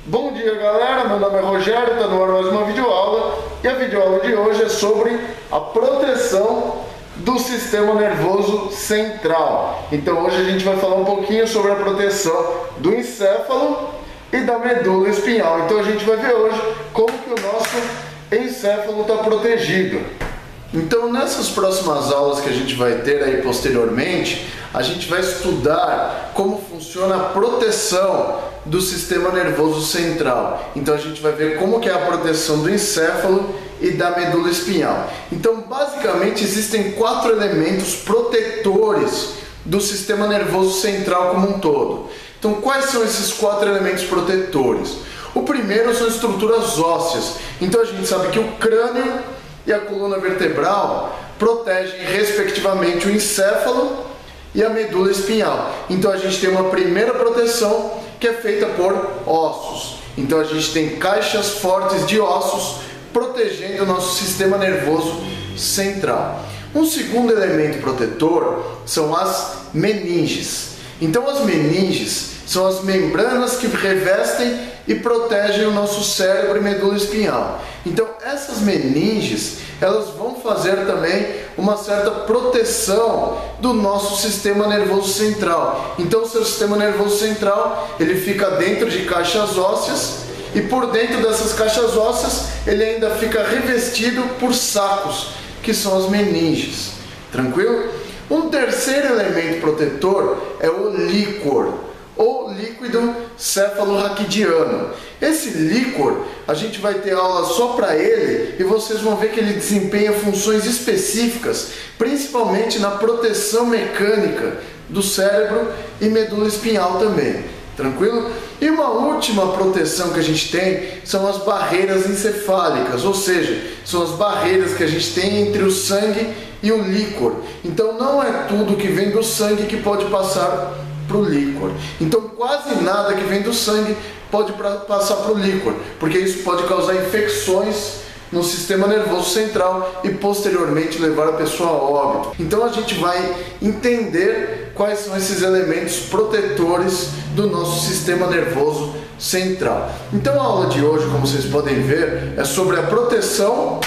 Bom dia, galera, meu nome é Rogério, está no ar mais uma videoaula e a videoaula de hoje é sobre a proteção do sistema nervoso central. Então hoje a gente vai falar um pouquinho sobre a proteção do encéfalo e da medula espinhal. Então a gente vai ver hoje como que o nosso encéfalo está protegido. Então nessas próximas aulas que a gente vai ter aí posteriormente, a gente vai estudar como funciona a proteção do sistema nervoso central. Então a gente vai ver como que é a proteção do encéfalo e da medula espinhal. Então basicamente existem 4 elementos protetores do sistema nervoso central como um todo. Então quais são esses 4 elementos protetores? O primeiro são estruturas ósseas. Então a gente sabe que o crânio e a coluna vertebral protegem respectivamente o encéfalo e a medula espinhal. Então a gente tem uma primeira proteção que é feita por ossos. Então a gente tem caixas fortes de ossos protegendo o nosso sistema nervoso central. Um segundo elemento protetor são as meninges. Então as meninges são as membranas que revestem e protegem o nosso cérebro e medula espinhal. Então essas meninges, elas vão fazer também uma certa proteção do nosso sistema nervoso central. Então o seu sistema nervoso central, ele fica dentro de caixas ósseas e por dentro dessas caixas ósseas ele ainda fica revestido por sacos, que são as meninges. Tranquilo? Um terceiro elemento protetor é o líquor, ou líquido cefalorraquidiano. Esse líquor, a gente vai ter aula só para ele e vocês vão ver que ele desempenha funções específicas, principalmente na proteção mecânica do cérebro e medula espinhal também. Tranquilo? E uma última proteção que a gente tem são as barreiras encefálicas, ou seja, são as barreiras que a gente tem entre o sangue e o líquor. Então não é tudo que vem do sangue que pode passar para o líquor. Então quase nada que vem do sangue pode passar para o líquor, porque isso pode causar infecções no sistema nervoso central e posteriormente levar a pessoa a óbito. Então a gente vai entender quais são esses elementos protetores do nosso sistema nervoso central. Então a aula de hoje, como vocês podem ver, é sobre a proteção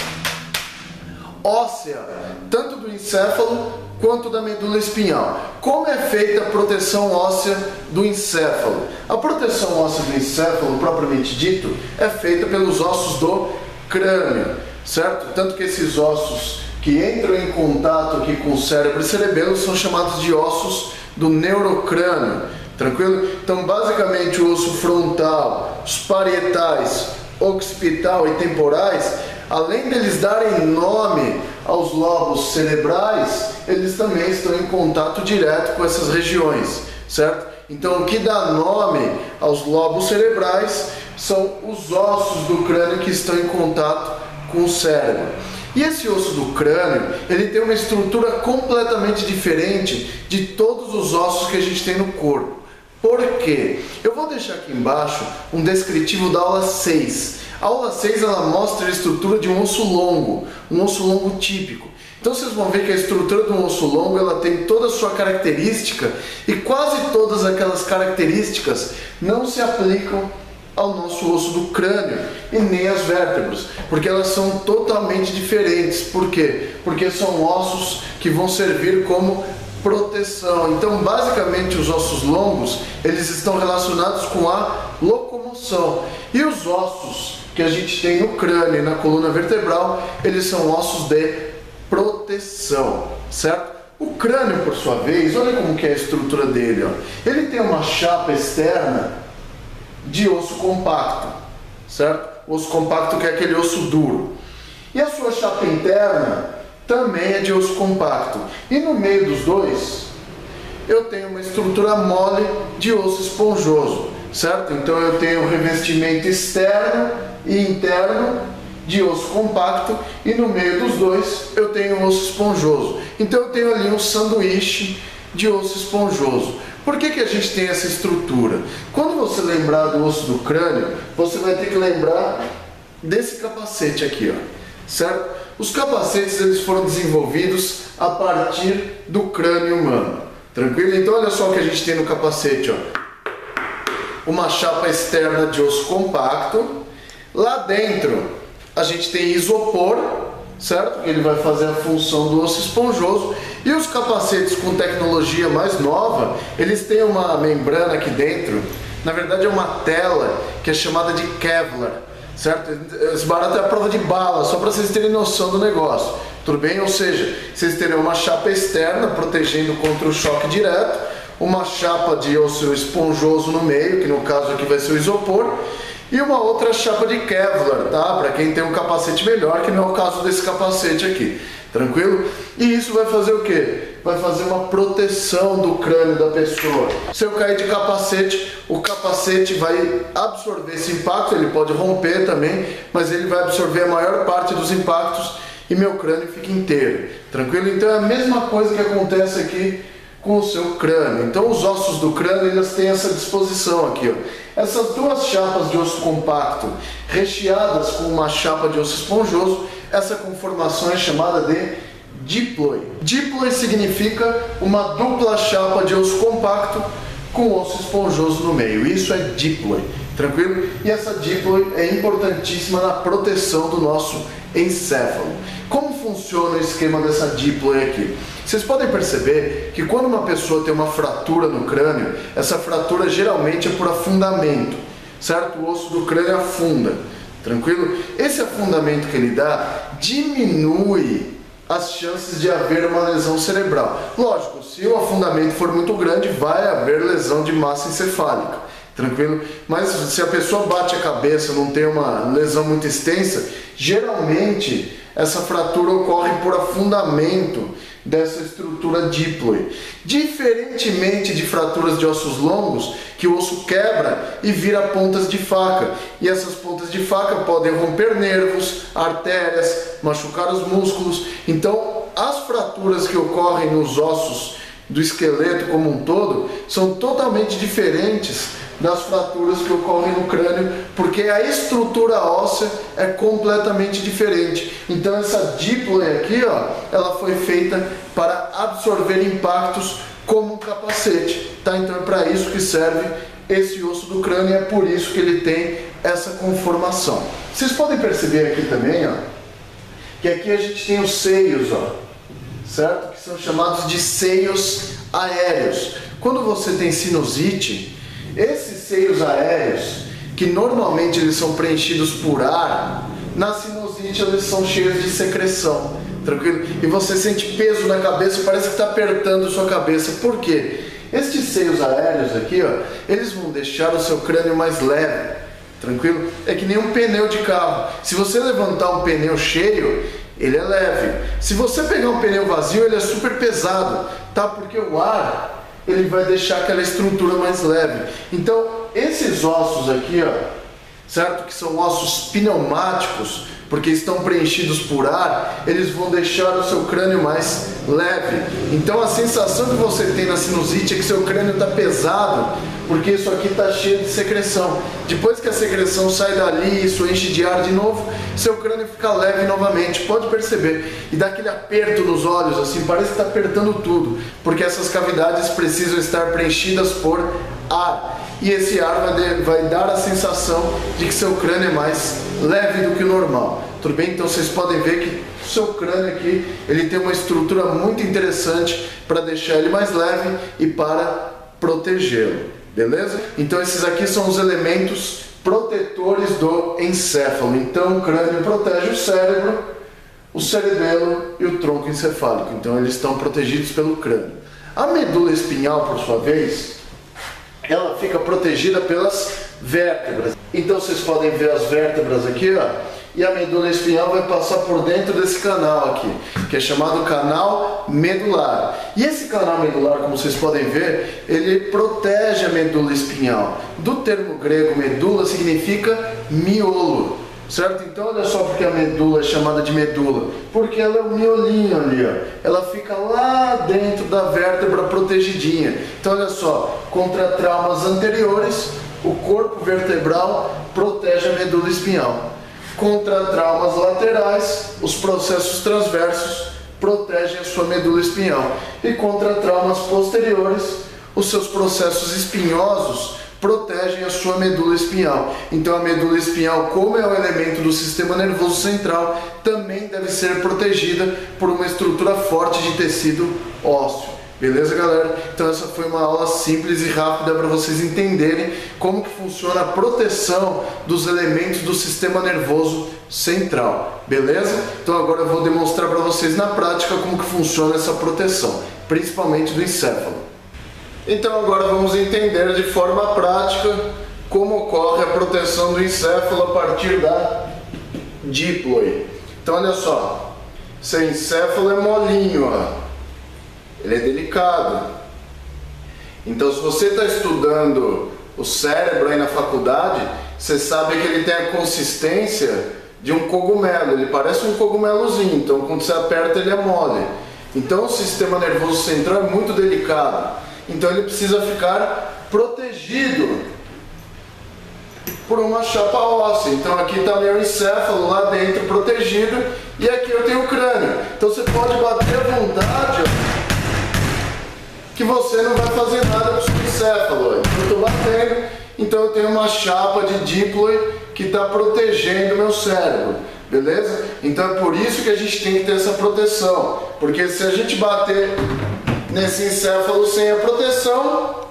óssea, tanto do encéfalo quanto da medula espinhal. Como é feita a proteção óssea do encéfalo? A proteção óssea do encéfalo, propriamente dito, é feita pelos ossos do crânio, certo? Tanto que esses ossos que entram em contato aqui com o cérebro e cerebelo são chamados de ossos do neurocrânio, tranquilo? Então basicamente o osso frontal, os parietais, occipital e temporais, além deles darem nome aos lobos cerebrais, eles também estão em contato direto com essas regiões, certo? Então o que dá nome aos lobos cerebrais são os ossos do crânio que estão em contato com o cérebro. E esse osso do crânio, ele tem uma estrutura completamente diferente de todos os ossos que a gente tem no corpo. Por quê? Eu vou deixar aqui embaixo um descritivo da aula 6. A aula 6 ela mostra a estrutura de um osso longo típico. Então vocês vão ver que a estrutura de um osso longo ela tem toda a sua característica e quase todas aquelas características não se aplicam ao nosso osso do crânio e nem às vértebras, porque elas são totalmente diferentes. Por quê? Porque são ossos que vão servir como proteção. Então basicamente os ossos longos eles estão relacionados com a locomoção e os ossos que a gente tem no crânio e na coluna vertebral, eles são ossos de proteção, certo? O crânio, por sua vez, olha como que é a estrutura dele, ó. Ele tem uma chapa externa de osso compacto, certo? O osso compacto que é aquele osso duro. E a sua chapa interna também é de osso compacto. E no meio dos dois, eu tenho uma estrutura mole de osso esponjoso, certo? Então eu tenho um revestimento externo e interno de osso compacto e no meio dos dois eu tenho um osso esponjoso. Então eu tenho ali um sanduíche de osso esponjoso. Por que que a gente tem essa estrutura? Quando você lembrar do osso do crânio, você vai ter que lembrar desse capacete aqui, ó, certo? Os capacetes eles foram desenvolvidos a partir do crânio humano, tranquilo? Então olha só o que a gente tem no capacete, ó. uma chapa externa de osso compacto. Lá dentro a gente tem isopor, certo? Ele vai fazer a função do osso esponjoso. E os capacetes com tecnologia mais nova, eles têm uma membrana aqui dentro. Na verdade é uma tela que é chamada de Kevlar, certo? Esse barato é a prova de bala, só para vocês terem noção do negócio, tudo bem? Ou seja, vocês terão uma chapa externa protegendo contra o choque direto, uma chapa de osso esponjoso no meio, que no caso aqui vai ser o isopor, e uma outra chapa de Kevlar, tá? Para quem tem um capacete melhor, que não é o caso desse capacete aqui, tranquilo? E isso vai fazer o quê? Vai fazer uma proteção do crânio da pessoa. Se eu cair de capacete, o capacete vai absorver esse impacto, ele pode romper também, mas ele vai absorver a maior parte dos impactos e meu crânio fica inteiro, tranquilo? Então é a mesma coisa que acontece aqui com o seu crânio. Então os ossos do crânio, eles têm essa disposição aqui, ó. Essas duas chapas de osso compacto recheadas com uma chapa de osso esponjoso, essa conformação é chamada de diploide. Diploide significa uma dupla chapa de osso compacto com osso esponjoso no meio. Isso é diploide, tranquilo? E essa diploide é importantíssima na proteção do nosso encéfalo. Como funciona o esquema dessa diploide aqui? Vocês podem perceber que quando uma pessoa tem uma fratura no crânio, essa fratura geralmente é por afundamento, certo? O osso do crânio afunda, tranquilo? Esse afundamento que ele dá diminui as chances de haver uma lesão cerebral. Lógico, se o afundamento for muito grande, vai haver lesão de massa encefálica, tranquilo? Mas se a pessoa bate a cabeça, não tem uma lesão muito extensa, geralmente essa fratura ocorre por afundamento dessa estrutura diploide. Diferentemente de fraturas de ossos longos, que o osso quebra e vira pontas de faca. E essas pontas de faca podem romper nervos, artérias, machucar os músculos. Então, as fraturas que ocorrem nos ossos do esqueleto como um todo são totalmente diferentes das fraturas que ocorrem no crânio, porque a estrutura óssea é completamente diferente. Então essa diploide aqui, ó, ela foi feita para absorver impactos como um capacete, tá? Então é para isso que serve esse osso do crânio, e é por isso que ele tem essa conformação. Vocês podem perceber aqui também, ó, que aqui a gente tem os seios, ó, certo? Que são chamados de seios aéreos. Quando você tem sinusite, esses seios aéreos, que normalmente eles são preenchidos por ar, na sinusite eles são cheios de secreção, tranquilo? E você sente peso na cabeça, parece que está apertando sua cabeça. Por quê? Estes seios aéreos aqui, ó, eles vão deixar o seu crânio mais leve, tranquilo? É que nem um pneu de carro. Se você levantar um pneu cheio, ele é leve. Se você pegar um pneu vazio, ele é super pesado, tá? Porque o ar, ele vai deixar aquela estrutura mais leve. Então, esses ossos aqui, ó, certo? Que são ossos pneumáticos, porque estão preenchidos por ar, eles vão deixar o seu crânio mais leve. Então, a sensação que você tem na sinusite é que seu crânio está pesado, porque isso aqui está cheio de secreção. Depois que a secreção sai dali, isso enche de ar de novo, seu crânio fica leve novamente, pode perceber. E dá aquele aperto nos olhos, assim, parece que está apertando tudo, porque essas cavidades precisam estar preenchidas por ar. E esse ar vai dar a sensação de que seu crânio é mais leve do que o normal. Tudo bem? Então vocês podem ver que o seu crânio aqui, ele tem uma estrutura muito interessante para deixar ele mais leve e para protegê-lo. Beleza? Então esses aqui são os elementos protetores do encéfalo. Então o crânio protege o cérebro, o cerebelo e o tronco encefálico. Então eles estão protegidos pelo crânio. A medula espinhal, por sua vez, ela fica protegida pelas vértebras. Então vocês podem ver as vértebras aqui, ó, e a medula espinhal vai passar por dentro desse canal aqui, que é chamado canal medular. E esse canal medular, como vocês podem ver, ele protege a medula espinhal. Do termo grego medula significa miolo, certo? Então olha só porque a medula é chamada de medula, porque ela é um miolinho ali, ó. Ela fica lá dentro da vértebra protegidinha. Então olha só, contra traumas anteriores, o corpo vertebral protege a medula espinhal. Contra traumas laterais, os processos transversos protegem a sua medula espinhal. E contra traumas posteriores, os seus processos espinhosos protegem a sua medula espinhal. Então a medula espinhal, como é um elemento do sistema nervoso central, também deve ser protegida por uma estrutura forte de tecido ósseo. Beleza, galera? Então essa foi uma aula simples e rápida para vocês entenderem como que funciona a proteção dos elementos do sistema nervoso central. Beleza? Então agora eu vou demonstrar para vocês na prática como que funciona essa proteção, principalmente do encéfalo. Então agora vamos entender de forma prática como ocorre a proteção do encéfalo a partir da díploe. Então olha só, seu encéfalo é molinho, ó. Ele é delicado. Então se você está estudando o cérebro aí na faculdade, você sabe que ele tem a consistência de um cogumelo. Ele parece um cogumelozinho, então quando você aperta ele é mole. Então o sistema nervoso central é muito delicado. Então ele precisa ficar protegido por uma chapa óssea. Então aqui está meu encéfalo lá dentro protegido e aqui eu tenho o crânio. Então você pode bater à vontade, ó, que você não vai fazer nada com o seu encéfalo. Eu estou batendo, então eu tenho uma chapa de díploe que está protegendo o meu cérebro, beleza? Então é por isso que a gente tem que ter essa proteção, porque se a gente bater nesse encéfalo sem a proteção,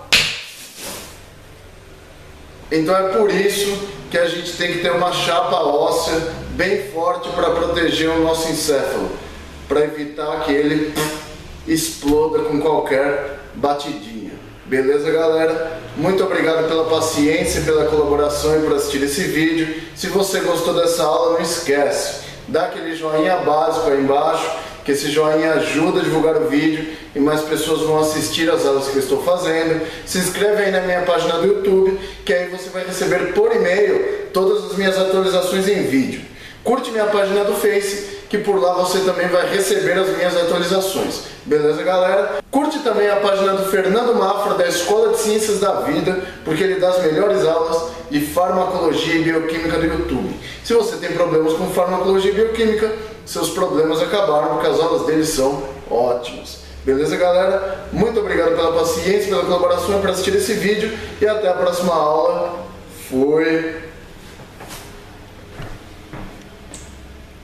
então é por isso que a gente tem que ter uma chapa óssea bem forte para proteger o nosso encéfalo, para evitar que ele exploda com qualquer batidinha. Beleza, galera? Muito obrigado pela paciência, pela colaboração e por assistir esse vídeo. Se você gostou dessa aula, não esquece, dá aquele joinha básico aí embaixo, que esse joinha ajuda a divulgar o vídeo e mais pessoas vão assistir as aulas que eu estou fazendo. Se inscreve aí na minha página do YouTube, que aí você vai receber por e-mail todas as minhas atualizações em vídeo. Curte minha página do Face, que por lá você também vai receber as minhas atualizações. Beleza, galera? Curte também a página do Fernando Mafra, da Escola de Ciências da Vida, porque ele dá as melhores aulas de farmacologia e bioquímica do YouTube. Se você tem problemas com farmacologia e bioquímica, seus problemas acabaram, porque as aulas dele são ótimas. Beleza, galera? Muito obrigado pela paciência, pela colaboração e por assistir esse vídeo. E até a próxima aula. Fui!